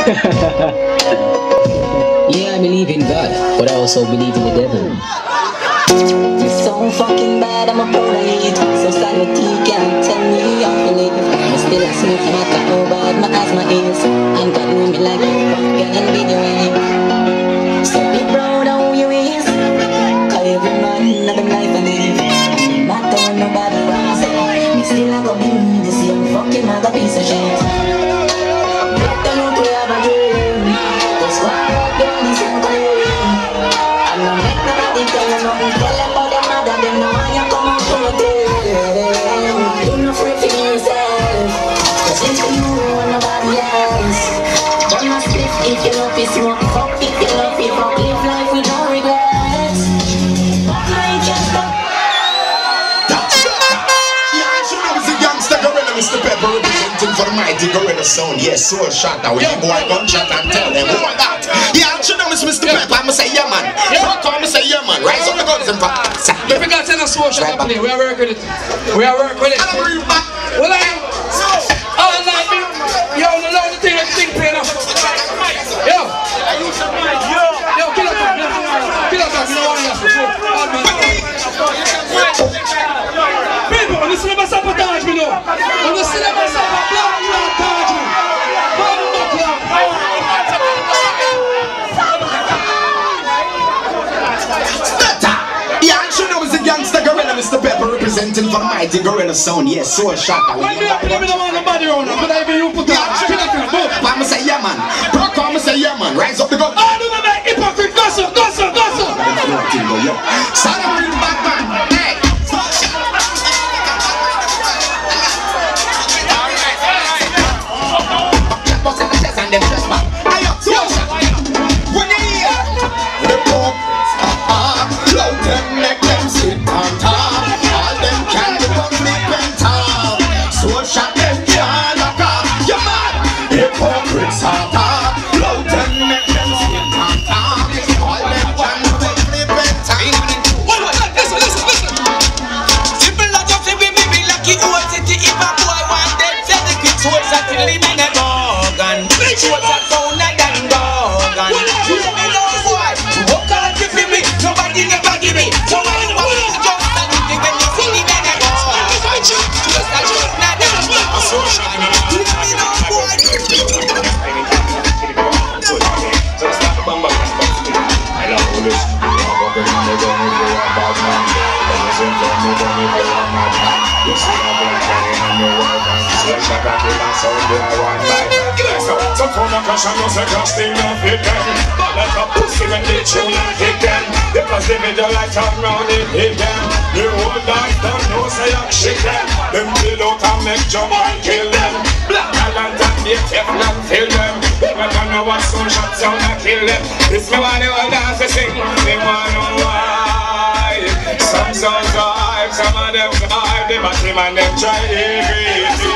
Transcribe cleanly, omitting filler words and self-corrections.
Yeah, I believe in God, but I also believe in the devil. It's so fucking bad, I'm a bullet. Society can't tell me how to live. I'm still a smoke, no matter how bad my asthma is. And God know me like a fucking and video in. So be proud of who you is. Cause every man have a life and live. No matter what nobody wants it. Me still a go be the same fucking mother piece of shit. Better not to have a dream. That's why I'm doing this in clean. I'm not make nobody tell you nothing. Tell them about them mother, them know when you come out from the day. Do not free for yourself. Cause if you know nobody else. Don't must live if you love it, smoke. Fuck if you love it, fuck. Live life with no regrets. But I just stop. Mr. Pepper representing for the mighty gorilla sound. Yes, so shot out. You boy gunshot and tell them who are that. Yeah, you know it's Mr. Pepper. I'ma say yeah man. Rock on, I'ma say yeah man. Rise up the guns and back. If we got to so shot up here, we are working it. We are working with it. Well, all night, yo, no load the thing, everything paying off. Yo, kill us up, you know what I have. People, listen to my sabotage, me know. Listen to my sabotage, me. Yeah, you know it's the gangster gorilla, Mr. Pepper representing for the mighty gorilla sound. Yes, so shot out. When me up, me don't want nobody around. But I be you put on. I'ma say yeah man. Rock on, I'ma say yeah man. Rise up the gun. Oh, no, hypocrite, gossip. Stand up real bad man. Hey. And them just back. I up so when you hear the pop, loud them make them sit on top. All them can do but me penta. So shot them can't lock up. You mad? Hypocrites are top. Loud them make them sit on top. All them can do but me penta. Listen. Simple like you say we be lucky old city. If a boy want them, say the kids who is at the limit. She was a phone and then dog and you let me know boy. What can't you feel me? Nobody never give me. So when you want to just stand it when you see me then I go. Just a joke now then I'm so shy. You let me know boy. So start the bamba. I love all this. I'm walking on the gun if you're a bad man. I'm listening to me when you're a mad man. You see I'm walking on the world and slash a cat in my sound do I want by. So come on, cause I know the girls still love it then. Like a pussy when they chew and hit them. Because they made the light turn round and hit them. The whole life don't know say I shit them. Them kill out and make jump and kill them. Black talent and they Teflon fill them. They don't know what soul shot sound and kill them. It's me why they all dance to sing. They wanna know why. Some songs are hype, some of them hype. They bat him and them try to